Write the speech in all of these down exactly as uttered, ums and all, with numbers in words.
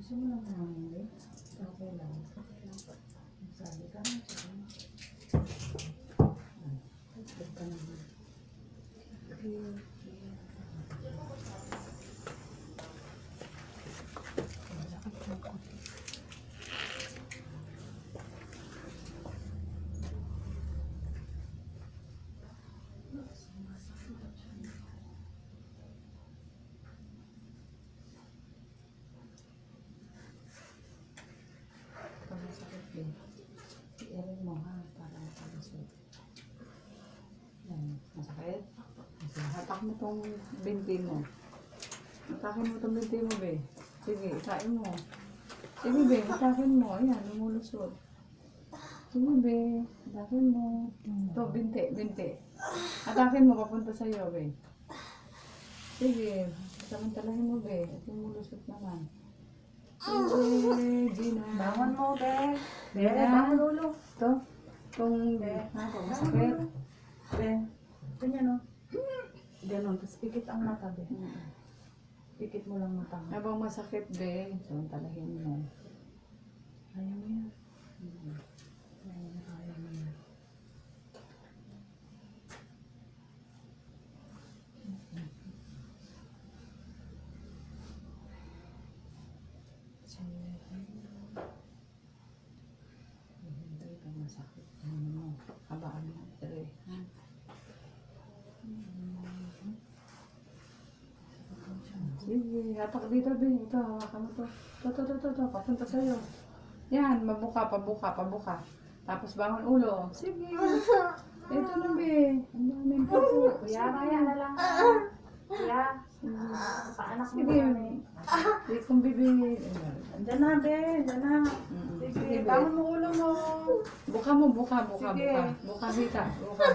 Gusto mo lang naman, eh? Okay lang. Sabi ka na siya. Tagpag ka naman. Okay. I-arin mo ha, para makalusot. Yan, masakit? Kasi hatak mo tong binti mo. Hatakin mo tong binti mo, be. Sige, ikain mo. Sige, be, hatakin mo. Ayan, lumulusot. Sige, be, hatakin mo. Ito, binti, binti. Hatakin mo, papunta sa'yo, be. Sige, samantalahin mo, be. At lumulusot naman. Sige, Gina. Bangon mo, be. Be, Be, bangon ulo. Ito, itong, ha, kung masakit. Be, ganyan o. Ganon, tapos pikit ang mata, be. Pikit mo lang mata mo. Habang masakit, be, samantalahin mo. Kaya mo yan. Kaya mo, kaya mo yan. Hindi ka masakit. Ano mo, habaan mo. Dire, ha? Sige, hatak dito, be. Ito, hawakan mo to. Ito, ito, ito, ito, papunta sa'yo. Yan, mabuka, pabuka, pabuka. Tapos bangon ulo. Sige. Ito na, be. Ang daming po po. Kuya, kaya na lang. Kuya, paanak mo Sige. kami. Di kong bibig. Andyan na, be. Andyan na. Mm, Sige, sige, be. bangon mo ulo mo. Buka mo, buka, buka, Sige. buka. Buka, Vita. Buka.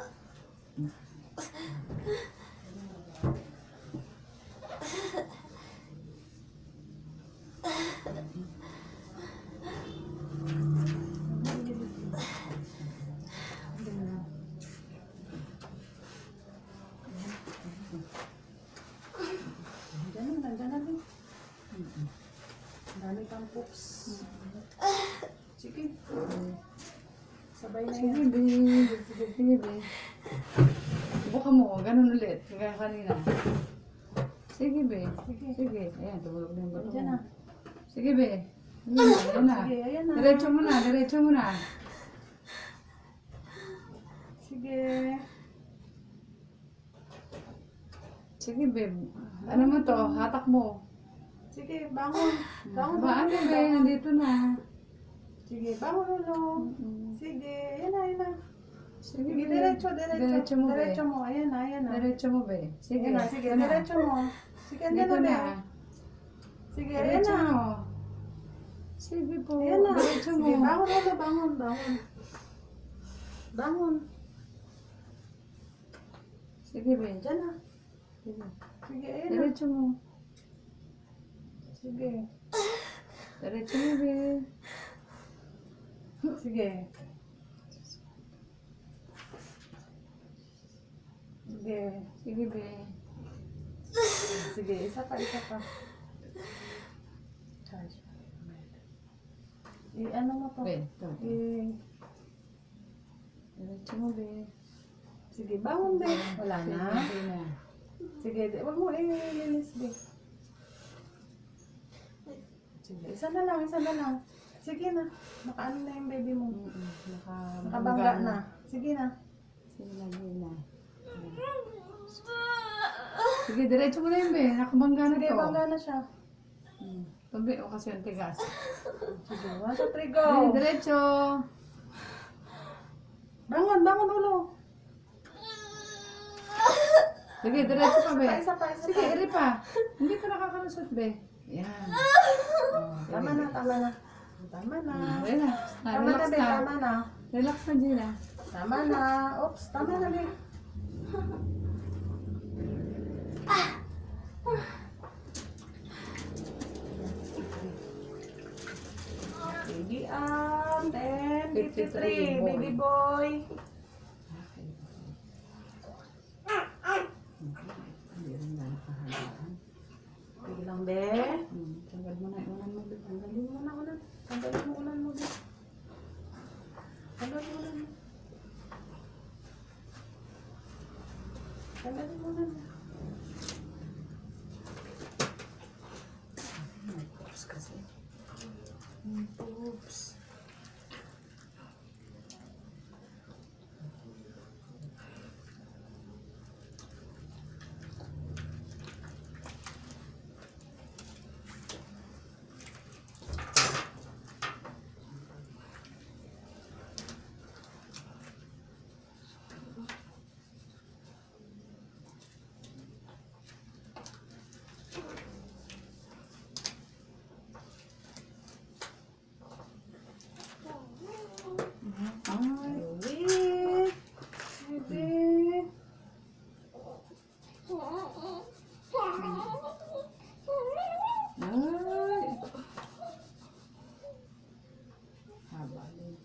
Andyan na, andyan na, be. Ang dami kang poops. Sige. Sabay na Sige, yan. be. Sige, sige, be. Buka mo, ganun ulit. Kaya kanina. Sige, be. Sige. Sige. Ayan, tumulog na yung bato Andyan mo. na. Sige, be. Ayan na, ayan na. Sige, ayan na. Diretso mo na, diretso mo na. Sige. Sige, be. Ano mo to? Hatak mo. Sige, bangon. Bangon Ba, ano, ulo. be? Nandito na. Sige, bangon ulo. Sige, ayan na, ayan na. Sige, Sige, be. diretso, diretso. Diretso mo, be. Diretso mo, ayan na, ayan na. Diretso mo, be. Sige, Ayan na, sige, ayan na. diretso mo. Sige, andyan Dito na, be. na. Sige, ayan Diretso na. mo. Sige po. Ayan na. Diretso mo. Sige, bangon ulo, bangon, bangon. Bangon. Sige, be. Diyan na. Sige. Sige, ayan na. Diretso mo. Sige. Diretso mo, be. Sige. Sige. Sige, be. Sige, isa pa, isa pa. Charge. Eh, ano mo to? Be, ito. Eh, Diretso mo, be. sige, bangon, be. Wala Sige, na. hindi na. Sige, di- wag mo i-release, be. Sige, isa na lang, isa na lang. Sige na. Nakaano na yung baby mo. Mm-mm. Naka, Nakabangga na. Sige na. Sige na, sige na. Sige, diretso mo na yun, be. Nakabangga na Sige, to. bangga na siya. Hmm. Tabi, o kasi yung tigas. Sige, one, two, three, Be, go. diretso. Bangon, bangon ulo. Sige, diretso pa, be. Isa pa, isa pa, isa Sige, pa. iri pa. Hindi pa nakakalusot, be. Yan. Oh, Tama na, tama na. Tama na. Relax na, Tama na, relax be. na. Tama na. Relax na, Gina. Tama na. Oops, tama na, be. Baby arm, ten fifty-three, baby boy. Hindi rin na nakahalaan. Sige lang, be. Hmm, tanggal mo na yung unan mo, be. Tanggalin mo na unan. Tanggalin mo unan mo, be. Tanggalin mo unan mo. Tanggalin mo unan mo. May pops kasi. Hmm, oops. Ay, Uwi. Bebe. ay. Haba din.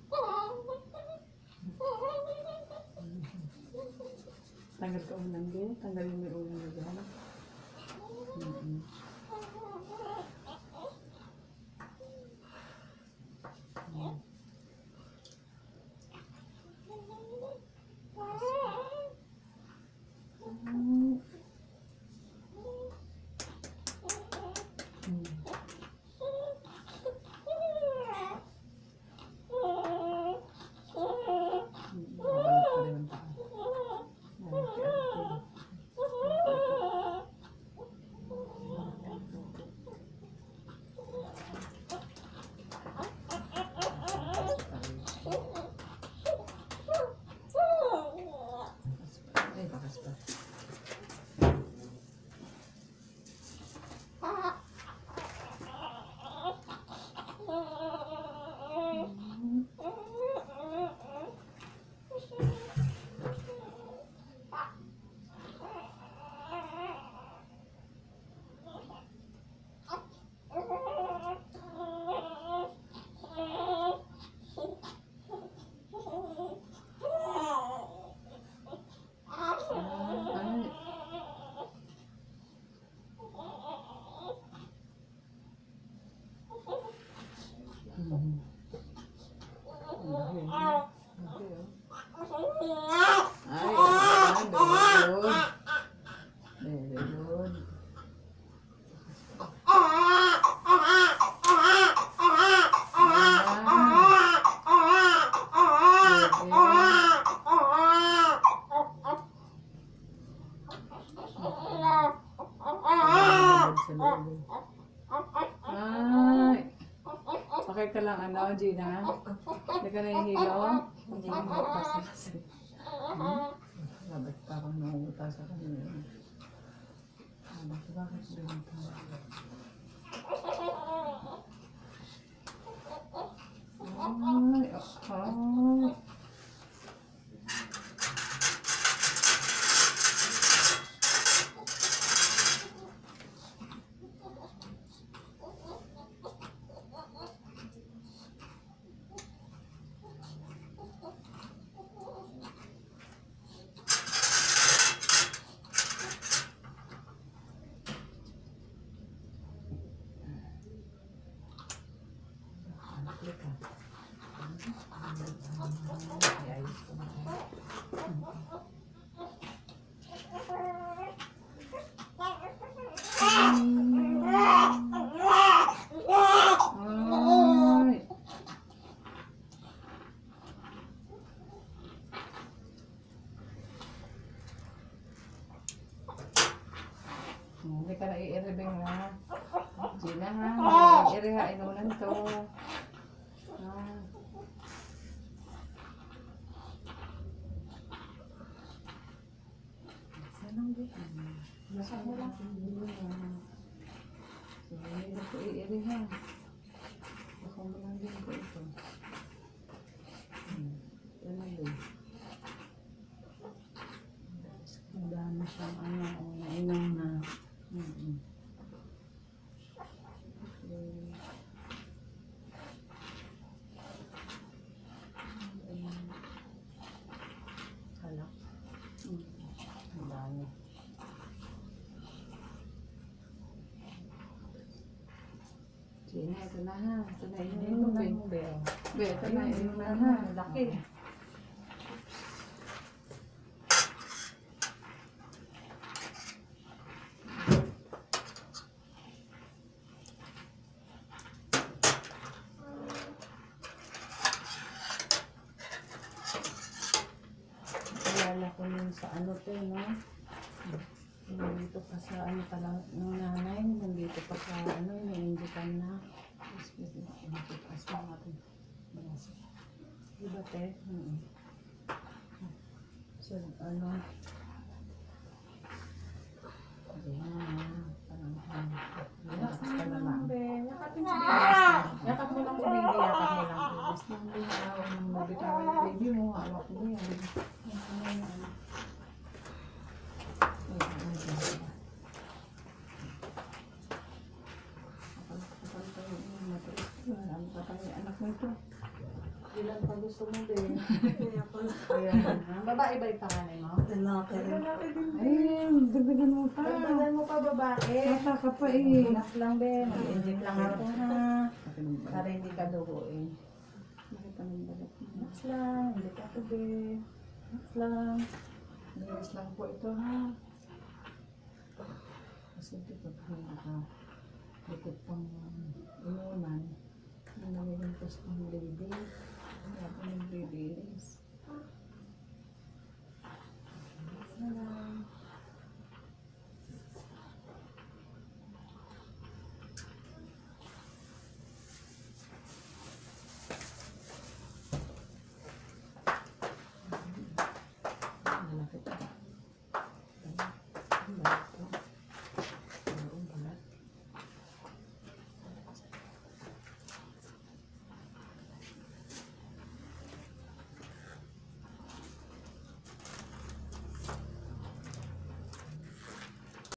Tanggal ka unan, be. Tanggalin mo yung unan mo dyan. Mm-mm. Mm. Mm. Babalik pa rin ang paa. Ay, kaya ito. Ay, bakas pa. Ay. Mhm. Okay. Okay, oh. Ay, ayan, very good. Very good. Ay, okay ka lang, ano, Gina? Hindi ka nahihilo? Hindi ko mabutas kasi. Hmm? Bakit parang nangungutas sa kanila? Ano, bakit ganito? Ay, ay. Ay. Hindi ka na i-iribing ha. Gina ha. I-iri ha. Inunan to. Ah. Sanang be. Nasa mo lang. Hindi ko i-iri ha. Baka mo lang din ko ito. Hmm. Yan lang din. Ang dami siyang ano, nainom na. Mm-mm. Okay. Hala. Mm. Ang dami. Sige na, ito na ha. Ito na, Hindi inumin mo mo, na be. mo, Beo. Be, ito na, Ayun, inumin ano, ha. laki. Alala ko yun sa ano to, no? Nandito pa sa ano pala ng nanay, nandito pa sa ano, iniindikan na. As mo natin. Diba, te? Mm. So, ano, Ayan. Parang, relax relax ka na lang, lang. be. Yakapin si baby. Yakap mo lang si baby, yakap mo lang. Relax lang din. Ayaw nang mabitawan yung baby mo. Hawak mo yan. Ayan, ayan. Kapal ka yung matiis ko. Ano ka pa yung anak mo ito? Ilan pa gusto mo, be? Ayan. Ah, babae ba yung panganay mo? Lalaki rin. Ayun, dagdagan mo pa. Pagdagan mo pa, babae. Bata ka pa eh. Relax lang, be. Mag-inject lang ako, ha? Para hindi ka duguin. Nakita ng balat mo. Relax lang. Hindi ka to, be. Relax lang. Bilis lang po ito ha. Kasi ito pag naka likod pang inuman, nalilimpos pang baby. Kaya po nagbibilis.